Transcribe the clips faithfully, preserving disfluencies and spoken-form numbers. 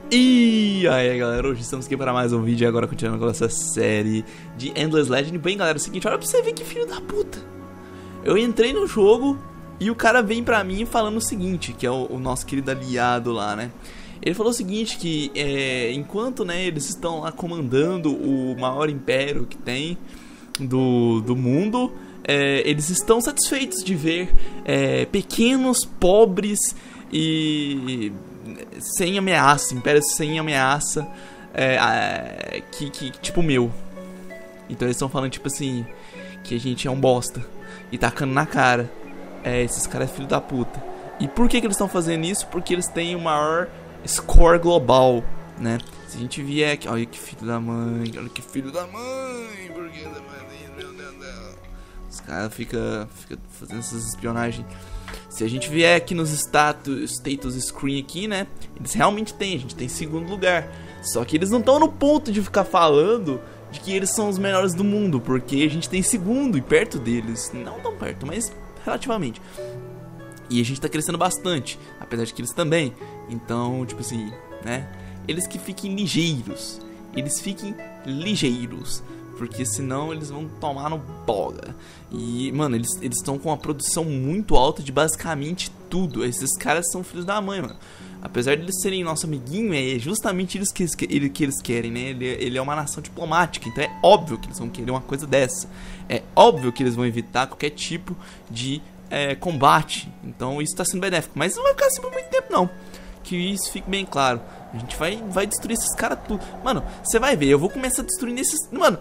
E aí galera, hoje estamos aqui para mais um vídeo e agora continuando com essa série de Endless Legend. Bem galera, é o seguinte, olha pra você ver que filho da puta. Eu entrei no jogo e o cara vem pra mim falando o seguinte, que é o, o nosso querido aliado lá, né. Ele falou o seguinte, que é, enquanto né, eles estão lá comandando o maior império que tem do, do mundo, é, eles estão satisfeitos de ver é, pequenos, pobres e... sem ameaça, império sem ameaça, é, é, que, que, tipo o meu. Então eles estão falando tipo assim, que a gente é um bosta e tacando na cara. É, esses caras é filho da puta. E por que que eles estão fazendo isso? Porque eles têm o maior score global, né? Se a gente vier aqui, olha que filho da mãe, olha que filho da mãe, por que da mãe, meu Deus, Deus. Os caras ficam fica fazendo essas espionagens. Se a gente vier aqui nos status, status screen aqui, né, eles realmente têm, a gente tem segundo lugar. Só que eles não estão no ponto de ficar falando de que eles são os melhores do mundo, porque a gente tem segundo e perto deles. Não tão perto, mas relativamente. E a gente tá crescendo bastante, apesar de que eles também. Então, tipo assim, né, eles que fiquem ligeiros. Eles fiquem ligeiros. Porque senão eles vão tomar no boga. E, mano, eles estão com uma produção muito alta de basicamente tudo. Esses caras são filhos da mãe, mano. Apesar de eles serem nosso amiguinho, é justamente eles que, ele, que eles querem, né? Ele, ele é uma nação diplomática, então é óbvio que eles vão querer uma coisa dessa. É óbvio que eles vão evitar qualquer tipo de é, combate. Então isso tá sendo benéfico. Mas não vai ficar assim por muito tempo, não. Que isso fique bem claro. A gente vai, vai destruir esses caras tudo. Mano, você vai ver, eu vou começar destruindo esses... Mano...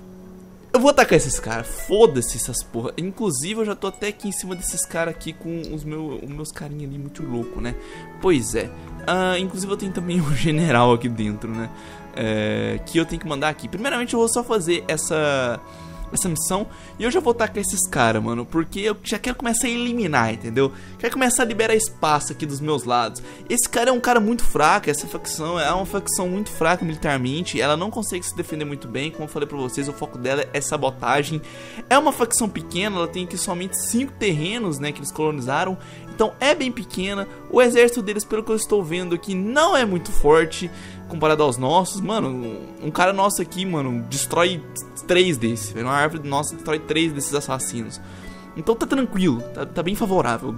Eu vou atacar esses caras, foda-se essas porra. Inclusive eu já tô até aqui em cima desses caras aqui com os, meu, os meus carinhos ali muito louco, né? Pois é, uh, inclusive eu tenho também um general aqui dentro, né? É, que eu tenho que mandar aqui. Primeiramente eu vou só fazer essa... essa missão, e eu já vou atacar esses caras, mano, porque eu já quero começar a eliminar, entendeu? Quero começar a liberar espaço aqui dos meus lados. Esse cara é um cara muito fraco, essa facção é uma facção muito fraca militarmente, ela não consegue se defender muito bem, como eu falei pra vocês, o foco dela é sabotagem. É uma facção pequena, ela tem aqui somente cinco terrenos, né, que eles colonizaram, então é bem pequena. O exército deles, pelo que eu estou vendo aqui, não é muito forte comparado aos nossos. Mano, um cara nosso aqui, mano, destrói três desses. Uma árvore nossa destrói três desses assassinos. Então tá tranquilo, tá, tá bem favorável.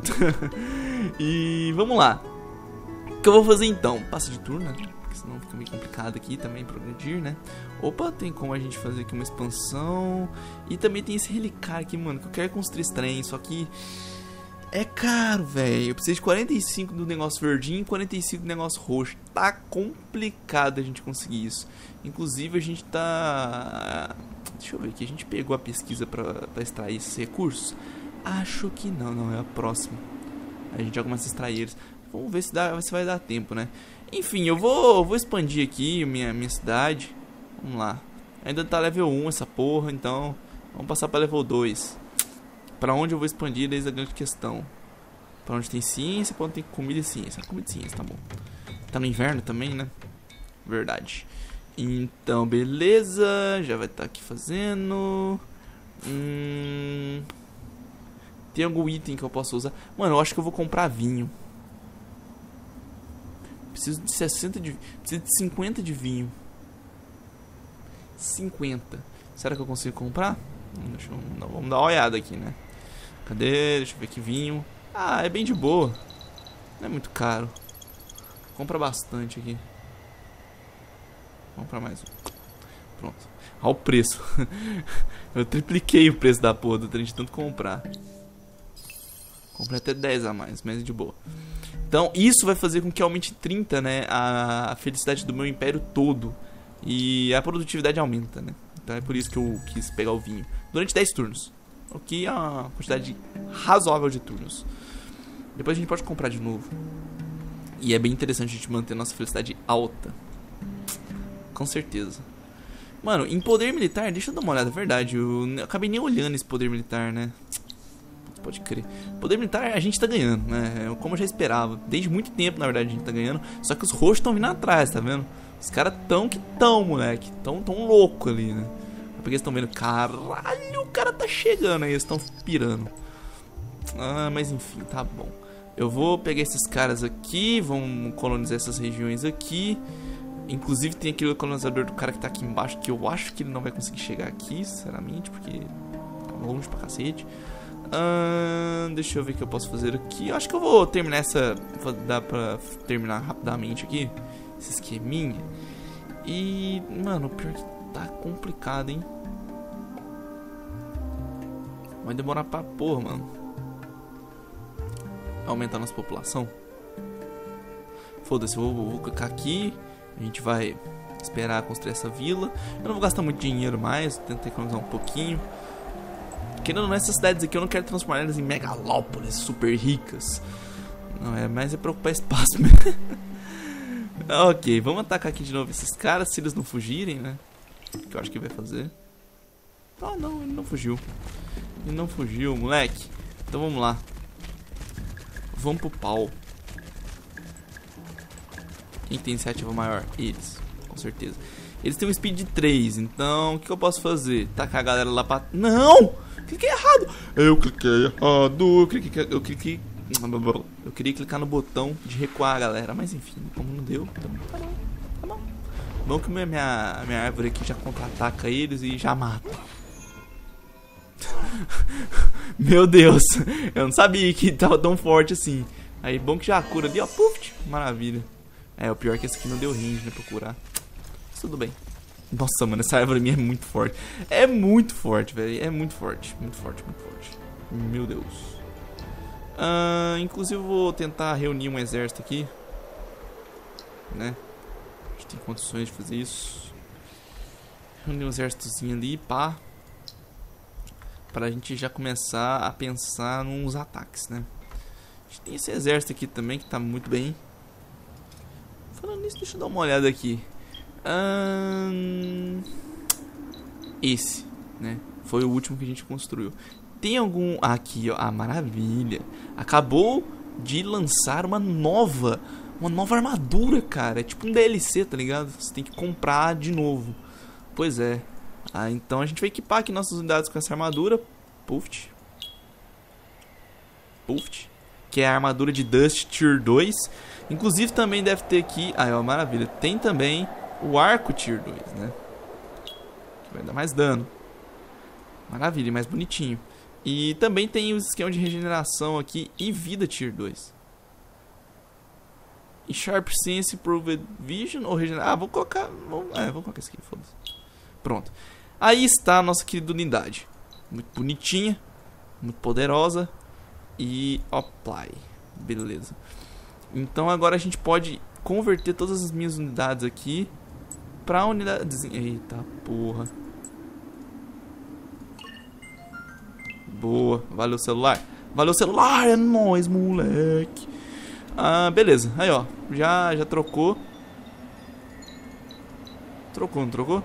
E vamos lá. O que eu vou fazer então? Passa de turno, né? Porque senão fica meio complicado aqui também progredir, né? Opa, tem como a gente fazer aqui uma expansão. E também tem esse relicário aqui, mano, que eu quero construir esse trem, só que... é caro, velho. Eu preciso de quarenta e cinco do negócio verdinho e quarenta e cinco do negócio roxo. Tá complicado a gente conseguir isso. Inclusive a gente tá... deixa eu ver aqui. A gente pegou a pesquisa pra, pra extrair esses recursos? Acho que não, não. É a próxima. A gente já começa a extrair eles. Vamos ver se, dá, se vai dar tempo, né? Enfim, eu vou, eu vou expandir aqui minha, minha cidade. Vamos lá. Ainda tá level um essa porra, então... vamos passar pra level dois. Pra onde eu vou expandir, desde a grande questão. Pra onde tem ciência, pra onde tem comida e ciência. Comida e ciência, tá bom. Tá no inverno também, né? Verdade. Então, beleza. Já vai estar aqui fazendo. Hum... Tem algum item que eu possa usar? Mano, eu acho que eu vou comprar vinho. Preciso de sessenta de... preciso de cinquenta de vinho. cinquenta. Será que eu consigo comprar? Deixa eu... Não, vamos dar uma olhada aqui, né? Cadê? Deixa eu ver aqui, vinho. Ah, é bem de boa. Não é muito caro. Compra bastante aqui. Vamos comprar mais um. Pronto. Olha o preço. Eu tripliquei o preço da porra do trem de tanto comprar. Comprei até dez a mais, mas é de boa. Então, isso vai fazer com que aumente trinta, né? A felicidade do meu império todo. E a produtividade aumenta, né? Então é por isso que eu quis pegar o vinho. Durante dez turnos. O que é uma quantidade razoável de turnos. Depois a gente pode comprar de novo. E é bem interessante a gente manter nossa felicidade alta. Com certeza. Mano, em poder militar, deixa eu dar uma olhada, é verdade. Eu, eu acabei nem olhando esse poder militar, né? Pode crer. Poder militar a gente tá ganhando, né? Como eu já esperava. Desde muito tempo, na verdade, a gente tá ganhando. Só que os roxos estão vindo atrás, tá vendo? Os caras tão que tão, moleque. Tão, tão louco ali, né? Porque eles estão vendo, caralho, o cara tá chegando aí, eles estão pirando. Ah, mas enfim, tá bom. Eu vou pegar esses caras aqui, vamos colonizar essas regiões aqui. Inclusive tem aquele colonizador do cara que tá aqui embaixo, que eu acho que ele não vai conseguir chegar aqui, sinceramente, porque tá longe pra cacete. Uh, deixa eu ver o que eu posso fazer aqui. Eu acho que eu vou terminar essa... Dá pra terminar rapidamente aqui esse esqueminha. E, mano, o pior é que tá complicado, hein. Vai demorar pra porra, mano. Aumentar nossa população. Foda-se, eu vou, vou clicar aqui. A gente vai esperar construir essa vila. Eu não vou gastar muito dinheiro mais, tentar economizar um pouquinho. Querendo nessas cidades aqui, eu não quero transformar elas em megalópolis super ricas. Não, é mais é pra ocupar espaço mesmo. Ok, vamos atacar aqui de novo esses caras, se eles não fugirem, né? Que eu acho que vai fazer. Ah, não, ele não fugiu. Ele não fugiu, moleque. Então vamos lá. Vamos pro pau. Quem tem iniciativa maior? Eles, com certeza. Eles têm um speed de três, então o que eu posso fazer? Tacar a galera lá pra... Não! Cliquei errado! Eu cliquei errado! Eu cliquei... Eu cliquei... Eu queria clicar no botão de recuar a galera, mas enfim, como não deu, então tá bom, tá bom. Bom que minha, minha, minha árvore aqui já contra-ataca eles e já mata. Meu Deus, eu não sabia que tava tão forte assim. Aí, bom que já cura ali, ó, puf, maravilha. É, o pior é que esse aqui não deu range, né, pra curar. Mas tudo bem. Nossa, mano, essa árvore minha é muito forte. É muito forte, velho, é muito forte, muito forte, muito forte. Meu Deus. Uh, inclusive eu vou tentar reunir um exército aqui, né? A gente tem condições de fazer isso. Reunir um exércitozinho ali, pá. Pra gente já começar a pensar nos ataques, né? A gente tem esse exército aqui também que tá muito bem. Falando nisso, deixa eu dar uma olhada aqui. uh, Esse, né? Foi o último que a gente construiu. Tem algum... Aqui, ó. Ah, maravilha. Acabou de lançar uma nova... Uma nova armadura, cara. É tipo um D L C, tá ligado? Você tem que comprar de novo. Pois é. Ah, então a gente vai equipar aqui nossas unidades com essa armadura. Puft. Puft. Que é a armadura de Dust Tier dois. Inclusive também deve ter aqui... Ah, ó, maravilha. Tem também o arco Tier dois, né? Que vai dar mais dano. Maravilha, mais bonitinho. E também tem os esquemas de regeneração aqui e vida Tier dois. E Sharp Sense, Proved Vision ou regeneração. Ah, vou colocar... Vou, é, vou colocar esse aqui, foda-se. Pronto. Aí está a nossa querida unidade. Muito bonitinha. Muito poderosa. E apply. Beleza. Então agora a gente pode converter todas as minhas unidades aqui pra unidades... Eita porra. Boa, valeu celular. Valeu celular, é nóis, moleque. Ah, beleza, aí ó. Já, já trocou. Trocou, não trocou?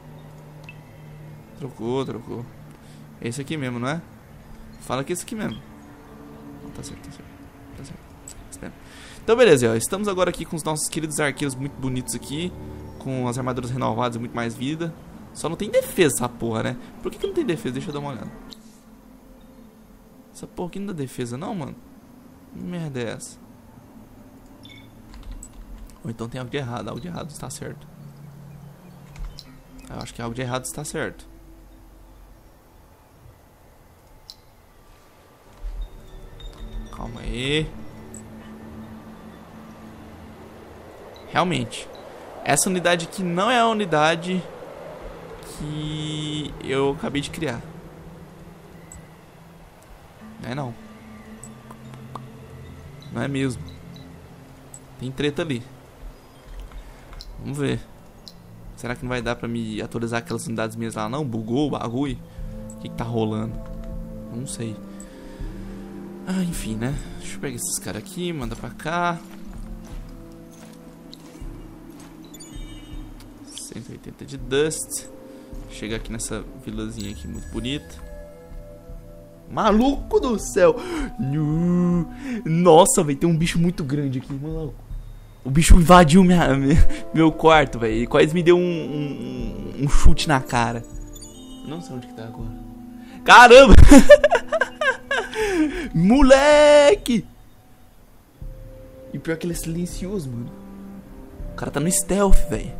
Trocou, trocou. É esse aqui mesmo, não é? Fala que é esse aqui mesmo. Tá certo, tá certo. Tá certo. Então beleza, ó. Estamos agora aqui com os nossos queridos arqueiros muito bonitos aqui. Com as armaduras renovadas e muito mais vida. Só não tem defesa essa porra, né? Por que que não tem defesa? Deixa eu dar uma olhada. Essa porra aqui não dá defesa não, mano. Que merda é essa? Ou então tem algo de errado. Algo de errado está certo. Eu acho que algo de errado está certo. Calma aí. Realmente, essa unidade aqui não é a unidade que eu acabei de criar. Não é não. Não é mesmo. Tem treta ali. Vamos ver. Será que não vai dar pra me atualizar aquelas unidades minhas lá não? Bugou o bagulho? O que que tá rolando? Não sei. Ah, enfim, né? Deixa eu pegar esses caras aqui, manda pra cá. cento e oitenta de Dust. Chega aqui nessa vilazinha aqui muito bonita. Maluco do céu! Nossa, velho, tem um bicho muito grande aqui, maluco. O bicho invadiu minha, meu quarto, velho. Ele quase me deu um, um, um chute na cara. Não sei onde que tá agora. Caramba! Moleque! E pior que ele é silencioso, mano. cara tá no stealth, velho.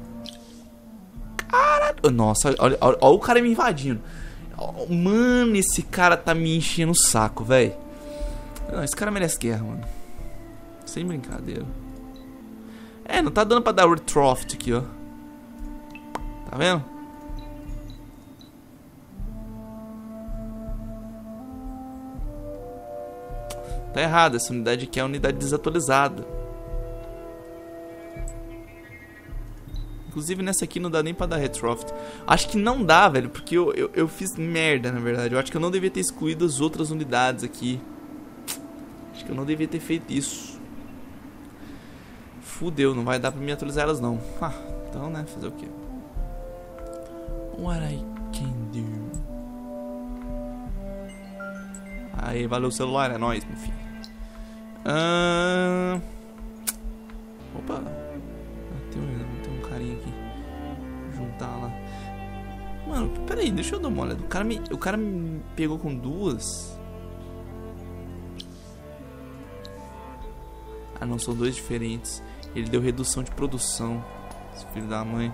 Caralho. Nossa, olha, olha, olha o cara me invadindo. Mano, esse cara tá me enchendo o saco, velho. Não, esse cara merece guerra, mano. Sem brincadeira. É, não tá dando pra dar Retroft aqui, ó. Tá vendo? Tá errado, essa unidade aqui é a unidade desatualizada. Inclusive nessa aqui não dá nem pra dar Retroft. Acho que não dá, velho, porque eu, eu, eu fiz merda, na verdade. Eu acho que eu não devia ter excluído as outras unidades aqui. Acho que eu não devia ter feito isso. Fudeu, não vai dar pra me atualizar elas não. Ah, então, né, fazer o quê? What I can do. Aí, valeu o celular, é nóis, meu filho. Ah... Opa. Tem um, tem um carinha aqui. Vou juntar lá. Mano, peraí, deixa eu dar uma olhada. O cara me, o cara me pegou com duas. Ah, não, são dois diferentes. Ele deu redução de produção. Esse filho da mãe.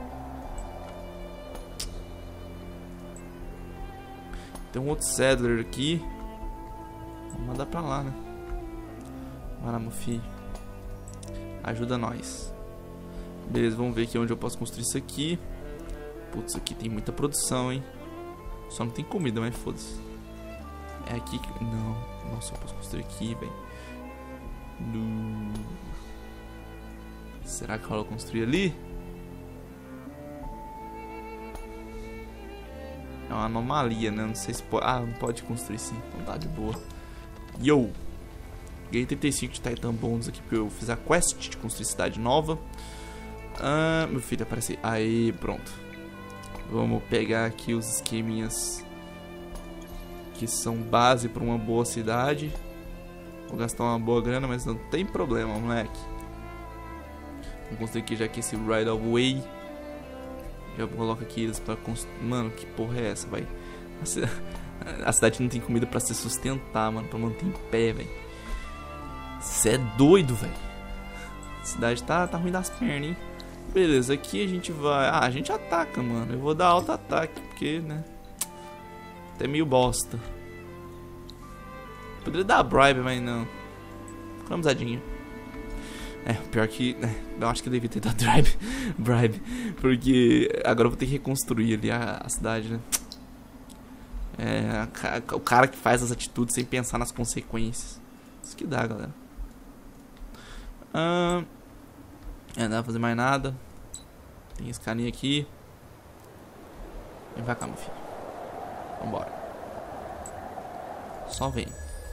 Tem um outro settler aqui. Vamos mandar pra lá, né? Vai lá, meu filho. Ajuda nós. Beleza, vamos ver aqui onde eu posso construir isso aqui. Putz, aqui tem muita produção, hein? Só não tem comida, mas foda-se. É aqui que... Não. Nossa, eu posso construir aqui, velho. No... Será que rola construir ali? É uma anomalia, né? Não sei se pode... Ah, não pode construir sim. Então tá de boa. Yo! Ganhei trinta e cinco de Titan Bones aqui porque eu fiz a quest de construir cidade nova. Ah, meu filho, aparece aí. Pronto. Vamos pegar aqui os esqueminhas que são base para uma boa cidade. Vou gastar uma boa grana, mas não tem problema, moleque. Vou construir aqui já que esse right of way. Já coloco aqui eles pra construir. Mano, que porra é essa, vai? A cidade não tem comida pra se sustentar, mano. Pra manter em pé, velho. Cê é doido, velho. A cidade tá, tá ruim das pernas, hein? Beleza, aqui a gente vai... Ah, a gente ataca, mano. Eu vou dar alto ataque, porque, né? Até meio bosta. Poderia dar bribe, mas não. Economizadinho. É, pior que... É, eu acho que eu devia ter dado bribe. bribe. Porque agora eu vou ter que reconstruir ali a, a cidade, né? É, a, o cara que faz as atitudes sem pensar nas consequências. Isso que dá, galera. Ah, é, não dá pra fazer mais nada. Tem esse carinha aqui. Vem pra cá, meu filho. Vambora. Só vem.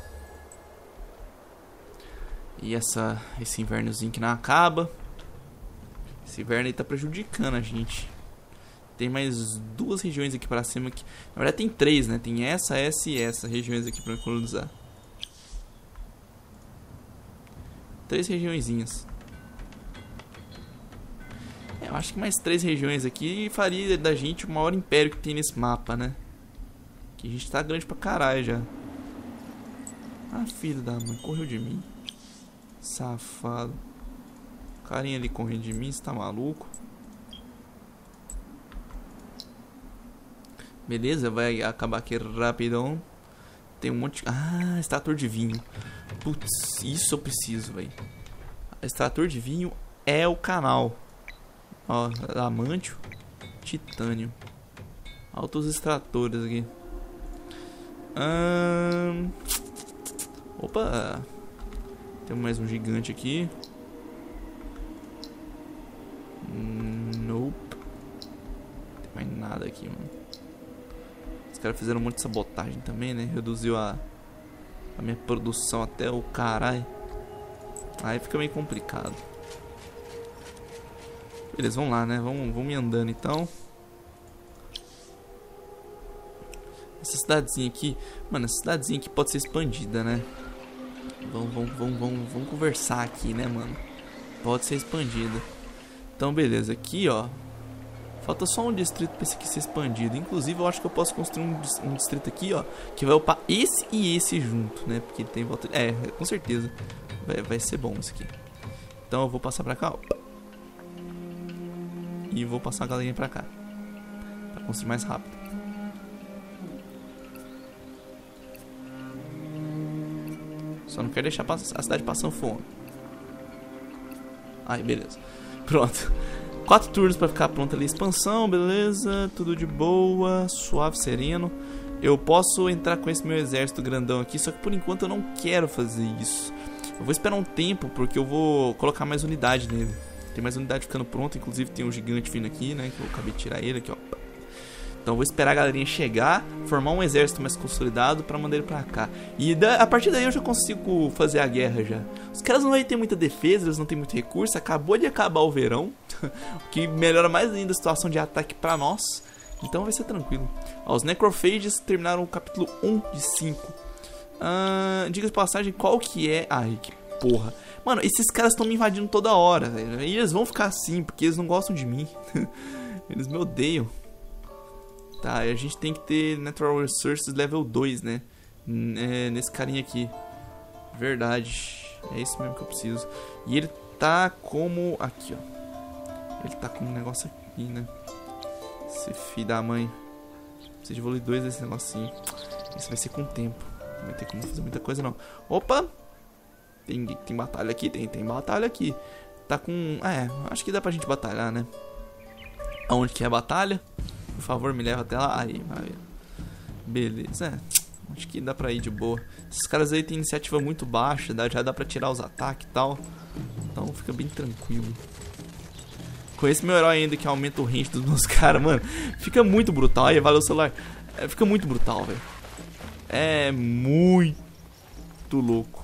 E essa, esse invernozinho que não acaba. Esse inverno aí tá prejudicando a gente. Tem mais duas regiões aqui pra cima que... Na verdade tem três, né? Tem essa, essa e essa regiões aqui pra colonizar. Três regiõezinhas. É, eu acho que mais três regiões aqui faria da gente o maior império que tem nesse mapa, né? Que a gente tá grande pra caralho já. Ah, filho da mãe, correu de mim. Safado. O carinha ali correndo de mim, você tá maluco? Beleza, vai acabar aqui rapidão. Tem um monte de... Ah, extrator de vinho. Putz, isso eu preciso, velho. Extrator de vinho é o canal. Ó, adamantio, titânio. Altos extratores aqui. Hum... Opa. Tem mais um gigante aqui. Nope. Não tem mais nada aqui, mano. Os caras fizeram um monte de sabotagem também, né? Reduziu a, a minha produção até o caralho. Aí fica meio complicado. Beleza, vamos lá, né? Vamos, vamos andando então. Essa cidadezinha aqui... Mano, essa cidadezinha aqui pode ser expandida, né? Vamos, vamos, vamos, vamos, vamos conversar aqui, né, mano? Pode ser expandida. Então, beleza. Aqui, ó. Falta só um distrito pra esse aqui ser expandido. Inclusive, eu acho que eu posso construir um, um distrito aqui, ó. Que vai upar esse e esse junto, né? Porque tem volta... É, com certeza. Vai, vai ser bom isso aqui. Então, eu vou passar pra cá, ó. E vou passar a galerinha pra cá. Pra construir mais rápido. Só não quero deixar a cidade passando fome. Aí, beleza. Pronto. Quatro turnos pra ficar pronta ali a expansão, beleza. Tudo de boa, suave, sereno. Eu posso entrar com esse meu exército grandão aqui, só que por enquanto eu não quero fazer isso. Eu vou esperar um tempo, porque eu vou colocar mais unidade nele. Tem mais unidade ficando pronta, inclusive tem um gigante vindo aqui, né, que eu acabei de tirar ele aqui, ó. Então eu vou esperar a galerinha chegar, formar um exército mais consolidado pra mandar ele pra cá. E da, a partir daí eu já consigo fazer a guerra já. Os caras não vão ter muita defesa, eles não têm muito recurso, acabou de acabar o verão, o que melhora mais ainda a situação de ataque pra nós. Então vai ser tranquilo. Ó, os Necrophages terminaram o capítulo um de cinco. Ah, diga de passagem, qual que é... Ai, que porra. Mano, esses caras estão me invadindo toda hora, velho. E eles vão ficar assim, porque eles não gostam de mim. Eles me odeiam. Tá, a gente tem que ter Natural Resources level dois, né? É, nesse carinha aqui. Verdade. É isso mesmo que eu preciso. E ele tá como... Aqui, ó. Ele tá como um negócio aqui, né? Esse filho da mãe. Preciso de evoluir dois desse negocinho. Isso vai ser com o tempo. Não vai ter como fazer muita coisa, não. Opa! Tem, tem batalha aqui? Tem, tem batalha aqui. Tá com... Ah, é. Acho que dá pra gente batalhar, né? Aonde que é a batalha? Por favor, me leva até lá. Aí, aí. Beleza. É, acho que dá pra ir de boa. Esses caras aí têm iniciativa muito baixa. Dá, já dá pra tirar os ataques e tal. Então fica bem tranquilo. Conheço meu herói ainda que aumenta o range dos meus caras, mano. Fica muito brutal. Aí, valeu o celular. É, fica muito brutal, velho. É muito louco.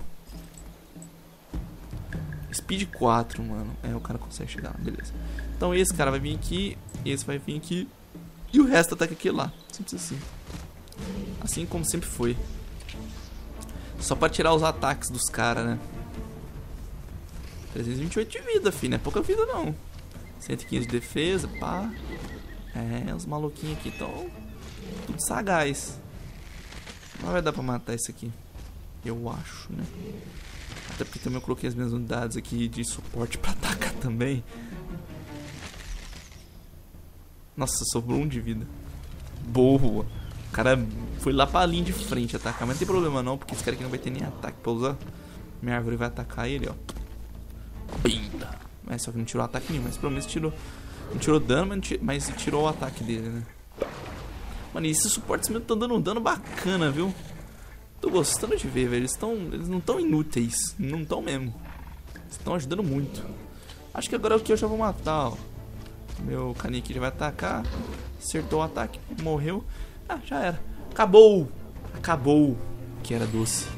Speed quatro, mano. É, o cara consegue chegar lá, beleza. Então esse cara vai vir aqui. Esse vai vir aqui. E o resto ataca aqui lá. Simples assim. Assim como sempre foi. Só pra tirar os ataques dos caras, né? trezentos e vinte e oito de vida, filho. Não é pouca vida, não. cento e quinze de defesa, pá. É, os maluquinhos aqui estão tudo sagaz. Não vai dar pra matar isso aqui. Eu acho, né? Até porque também eu coloquei as minhas unidades aqui de suporte pra atacar também. Nossa, sobrou um de vida. Boa. O cara foi lá pra linha de frente atacar. Mas não tem problema não, porque esse cara aqui não vai ter nem ataque pra usar. Minha árvore vai atacar ele, ó. Binda. É, só que não tirou ataque nenhum, mas pelo menos tirou. Não tirou dano, mas, tirou, mas tirou o ataque dele, né? Mano, e esses suportes mesmo estão dando um dano bacana, viu? Tô gostando de ver, velho. Eles, tão, eles não estão inúteis. Não estão mesmo. Estão ajudando muito. Acho que agora o que eu já vou matar, ó. Meu caninho aqui já vai atacar. Acertou o ataque, morreu. Ah, já era. Acabou. Acabou. Que era doce.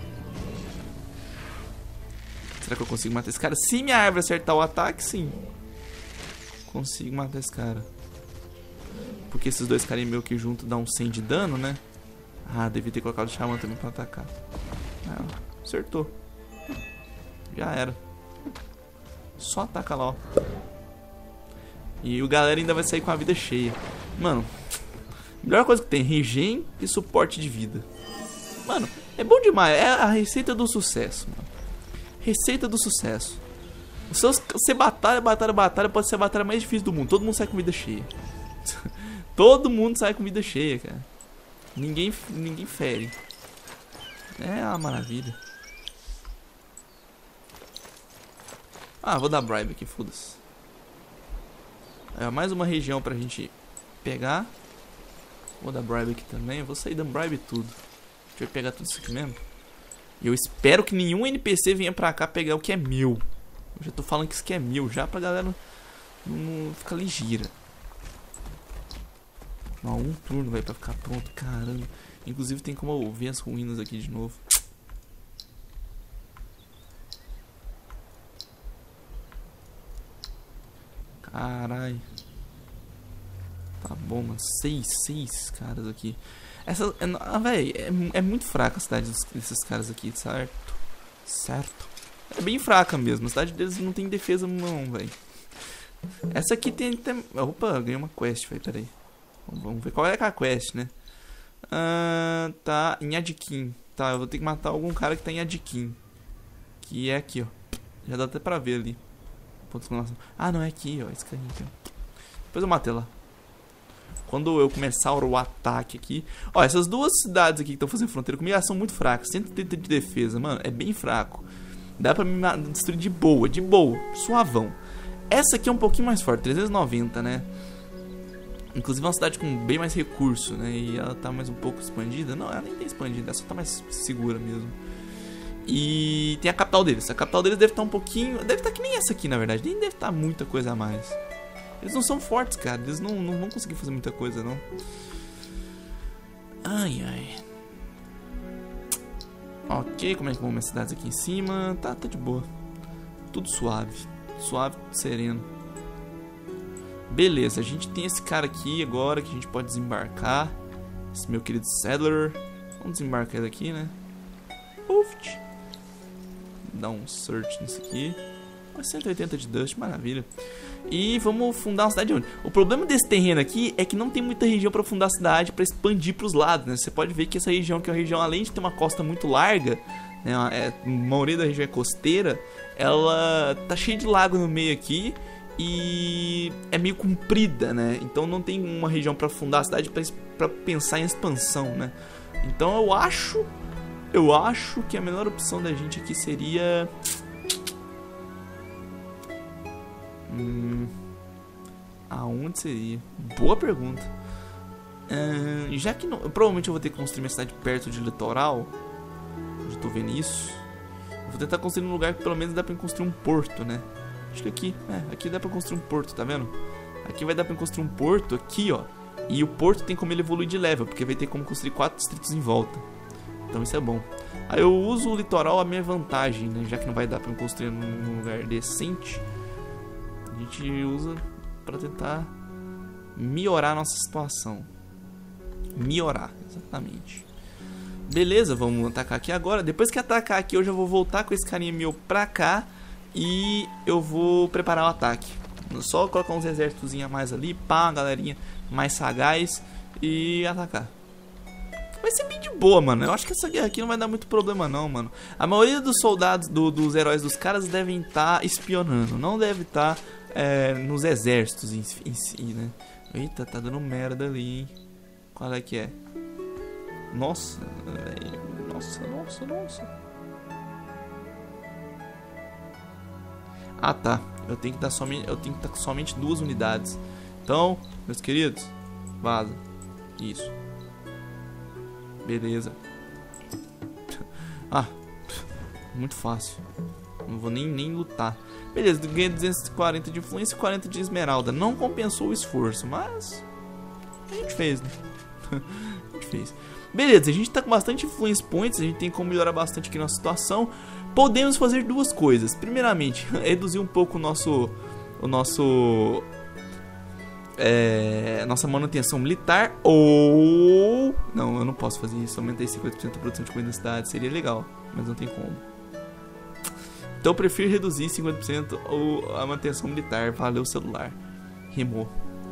Será que eu consigo matar esse cara? Se minha árvore acertar o ataque, sim. Consigo matar esse cara. Porque esses dois carinhos meio que juntos dão um cem de dano, né? Ah, devia ter colocado o Xamã também pra atacar. Ah, acertou. Já era. Só ataca lá, ó. E o galera ainda vai sair com a vida cheia. Mano, melhor coisa que tem, regen e suporte de vida. Mano, é bom demais. É a receita do sucesso, mano. Receita do sucesso. Você batalha, batalha, batalha, pode ser a batalha mais difícil do mundo. Todo mundo sai com vida cheia. Todo mundo sai com vida cheia, cara. Ninguém, ninguém fere. É uma maravilha. Ah, vou dar bribe aqui, foda-se. É mais uma região pra gente pegar. Vou dar bribe aqui também. Eu vou sair dando bribe tudo. A gente vai pegar tudo isso aqui mesmo. E eu espero que nenhum N P C venha pra cá pegar o que é meu. Eu já tô falando que isso aqui é meu, já pra galera não, não ficar ligeira. Ó, um turno vai pra ficar pronto, caramba. Inclusive tem como eu ver as ruínas aqui de novo. Caralho. Tá bom, mano. Seis, seis caras aqui. Essa, ah, véi, é, é muito fraca a cidade desses caras aqui, certo? Certo. É bem fraca mesmo. A cidade deles não tem defesa não, velho. Essa aqui tem, tem... Opa, ganhei uma quest, velho, peraí. Vamos ver qual é a quest, né? Ah, tá em Adkin. Tá, eu vou ter que matar algum cara que tá em Adkin. Que é aqui, ó. Já dá até pra ver ali. Ah, não, é aqui, ó. Esse carinha aqui, ó. Depois eu matei lá. Quando eu começar o ataque aqui... Ó, essas duas cidades aqui que estão fazendo fronteira comigo, elas são muito fracas. cento e trinta de defesa, mano, é bem fraco. Dá pra me destruir de boa, de boa, suavão. Essa aqui é um pouquinho mais forte, trezentos e noventa, né? Inclusive é uma cidade com bem mais recurso, né? E ela tá mais um pouco expandida. Não, ela nem tem expandida, ela só tá mais segura mesmo. E tem a capital deles. A capital deles deve estar um pouquinho... Deve estar que nem essa aqui, na verdade. Nem deve estar muita coisa a mais. Eles não são fortes, cara. Eles não, não vão conseguir fazer muita coisa, não. Ai, ai. Ok, como é que vão minhas cidades aqui em cima? Tá, tá de boa. Tudo suave. Suave, sereno. Beleza, a gente tem esse cara aqui agora que a gente pode desembarcar. Esse meu querido Settler. Vamos desembarcar ele aqui, né? Uft. Dá um search nisso aqui. cento e oitenta de dust, maravilha. E vamos fundar uma cidade onde? O problema desse terreno aqui é que não tem muita região para fundar a cidade, para expandir para os lados, né? Você pode ver que essa região aqui é uma região, além de ter uma costa muito larga, né? É, a maioria da região é costeira, ela tá cheia de lago no meio aqui e é meio comprida, né? Então não tem uma região para fundar a cidade para pensar em expansão, né? Então eu acho, eu acho que a melhor opção da gente aqui seria... Hum, aonde seria? Boa pergunta. Hum, já que não, provavelmente eu vou ter que construir minha cidade perto de litoral. Já tô vendo isso. Eu vou tentar construir um lugar que pelo menos dá pra construir um porto, né? Acho que aqui, é, aqui dá pra construir um porto, tá vendo? Aqui vai dar pra construir um porto, aqui ó. E o porto tem como ele evoluir de level, porque vai ter como construir quatro distritos em volta. Então isso é bom. Aí eu uso o litoral a minha vantagem, né? Já que não vai dar pra construir num lugar decente, a gente usa pra tentar melhorar a nossa situação. Melhorar, exatamente. Beleza, vamos atacar aqui agora. Depois que atacar aqui, eu já vou voltar com esse carinha meu pra cá. E eu vou preparar o ataque. Só colocar uns exércitos a mais ali. Pá, galerinha mais sagaz. E atacar. Vai ser bem de boa, mano. Eu acho que essa guerra aqui não vai dar muito problema não, mano. A maioria dos soldados, do, dos heróis dos caras devem estar tá espionando. Não deve estar tá, é, nos exércitos em, em si, né? Eita, tá dando merda ali, hein? Qual é que é? Nossa, véio. Nossa, nossa, nossa. Ah, tá. Eu tenho que dar somente, eu tenho que estar com somente duas unidades. Então, meus queridos, vaza. Isso. Beleza. Ah, muito fácil. Não vou nem, nem lutar. Beleza, ganhei duzentos e quarenta de influência e quarenta de esmeralda. Não compensou o esforço, mas a gente fez, né? A gente fez. Beleza, a gente tá com bastante influence points. A gente tem como melhorar bastante aqui nossa situação. Podemos fazer duas coisas. Primeiramente, reduzir um pouco o nosso... O nosso... É, nossa manutenção militar. Ou... Não, eu não posso fazer isso. Aumentei cinquenta por cento a produção de comida na cidade. Seria legal, mas não tem como. Então eu prefiro reduzir cinquenta por cento a manutenção militar. Valeu, celular. Rimou.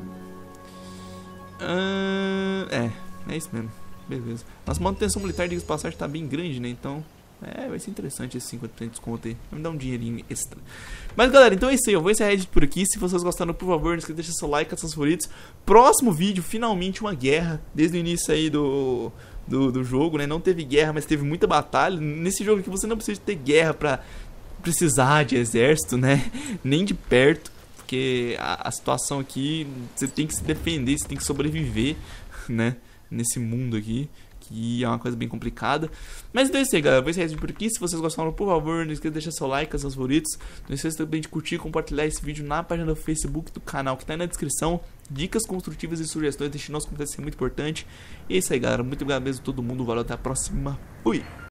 Ah, é, é isso mesmo. Beleza. Nossa manutenção militar, diga-se de passagem, tá bem grande, né? Então... É, vai ser interessante esse cinquenta por cento de desconto aí. Vai me dar um dinheirinho extra. Mas galera, então é isso aí. Eu vou encerrar o vídeo por aqui. Se vocês gostaram, por favor, não esqueça de deixar seu like, seus favoritos. Próximo vídeo, finalmente uma guerra. Desde o início aí do, do, do jogo, né? Não teve guerra, mas teve muita batalha. Nesse jogo aqui você não precisa ter guerra pra precisar de exército, né? Nem de perto. Porque a, a situação aqui, você tem que se defender, você tem que sobreviver, né? Nesse mundo aqui. Que é uma coisa bem complicada. Mas então é isso aí, galera. Eu vou encerrar esse vídeo por aqui. Se vocês gostaram, por favor, não esqueça de deixar seu like, seus favoritos. Não esqueça também de curtir e compartilhar esse vídeo na página do Facebook do canal, que tá aí na descrição. Dicas construtivas e sugestões. Deixe nos comentários, isso é muito importante. E é isso aí, galera. Muito obrigado mesmo a todo mundo. Valeu, até a próxima. Fui!